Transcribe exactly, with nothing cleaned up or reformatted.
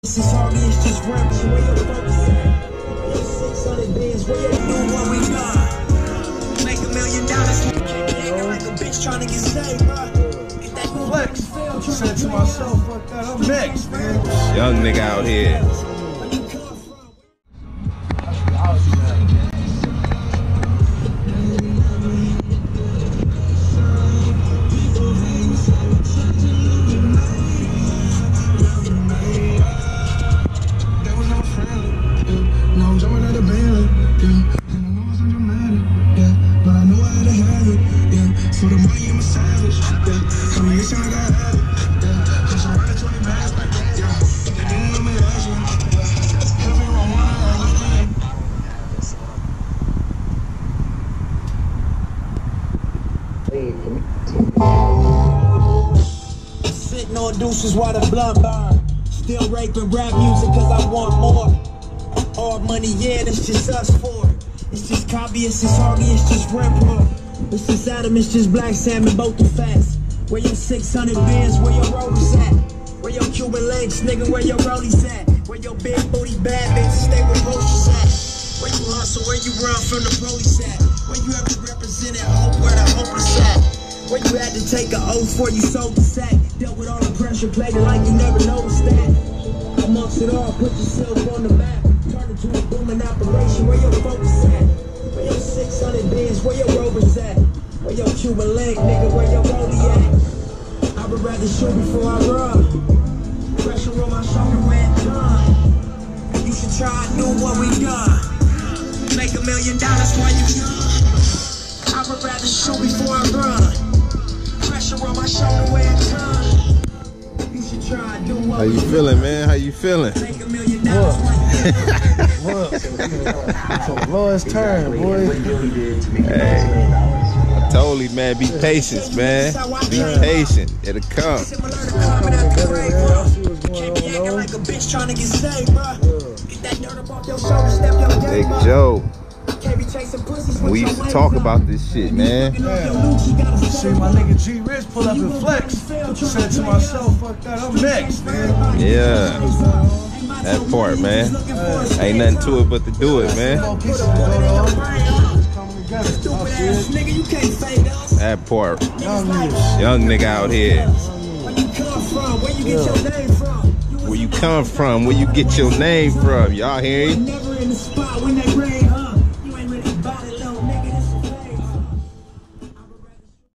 This is hard, it's just rap. So where your focus at? Your six hundred bands, where your do what we done? Make a million dollars. Acting like a bitch trying to get saved, bro. Get that flex. Said to myself, fuck that, I'm next, man. Young nigga out here. Sitting on deuces while the blunt burn. Still raping rap music cause I want more. All money, yeah, that's just us four. It's just copy, it's just Harvey, it's just Rempro. It's just Adam, it's just Black Salmon, both the fast. Where your six hundred bands, where your rollers at? Where your Cuban links, nigga, where your rollies at? Where your big booty bad bitches stay with posters at? Where you hustle, where you run from the police at? Where you have to represent it, hope where the hopeless at? Where you had to take an oath before you sold the sack? Dealt with all the pressure, played it like you never noticed that. Amongst it all, put yourself on the map. Turn it to a booming operation, where your focus at? Where your six hundred bands, where your rovers at? Where your Cuban link, nigga, where your rollie at? I would rather shoot before I run. Pressure on my shoulder when it's done. You should try and do what we done. Make a million dollars while you young. I would rather shoot before I run. Pressure on my shoulder when it's done. You should try and do what How you feeling, man? How you feeling? Make a million dollars while you It's a lowest turn, boy. Hey. I told him, man, be patient, man. Be patient. It'll come. similar to coming out the grave, bro. Can't be acting like a bitch trying to get saved, bro. Get that dirt up off your shoulder, step your Big game up. Joe. Can't be chasing pussies with We your used to legs talk up. about this shit, man. See my nigga G Rich pull up and flex. Said to myself, fuck that, I'm next, man. Yeah. That part, man. Ain't nothing to it but to do it, man. That part. Young nigga out here. Where you come from? Where you get your name from? Y'all hear him?